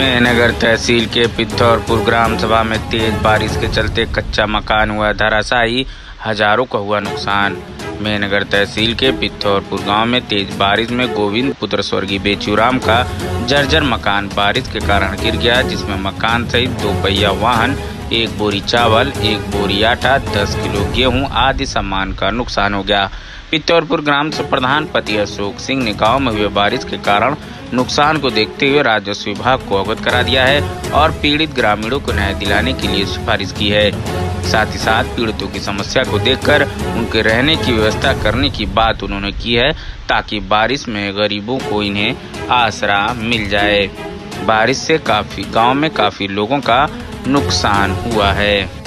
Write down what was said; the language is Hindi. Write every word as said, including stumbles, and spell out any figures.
मेहनगर तहसील के पिथौरपुर ग्राम सभा में तेज बारिश के चलते कच्चा मकान हुआ धराशायी, हजारों का हुआ नुकसान। मेहनगर तहसील के पिथौरपुर गांव में तेज बारिश में गोविंद पुत्र स्वर्गीय बेचूराम का जर्जर मकान बारिश के कारण गिर गया, जिसमें मकान सहित दो पहिया वाहन, एक बोरी चावल, एक बोरी आटा, दस किलो गेहूं आदि सामान का नुकसान हो गया। पिथौरपुर ग्राम से प्रधान पति अशोक सिंह ने गाँव में हुए बारिश के कारण नुकसान को देखते हुए राजस्व विभाग को अवगत करा दिया है और पीड़ित ग्रामीणों को न्याय दिलाने के लिए सिफारिश की है। साथ ही साथ पीड़ितों की समस्या को देखकर उनके रहने की व्यवस्था करने की बात उन्होंने की है, ताकि बारिश में गरीबों को इन्हें आसरा मिल जाए। बारिश से काफी गांव में काफी लोगों का नुकसान हुआ है।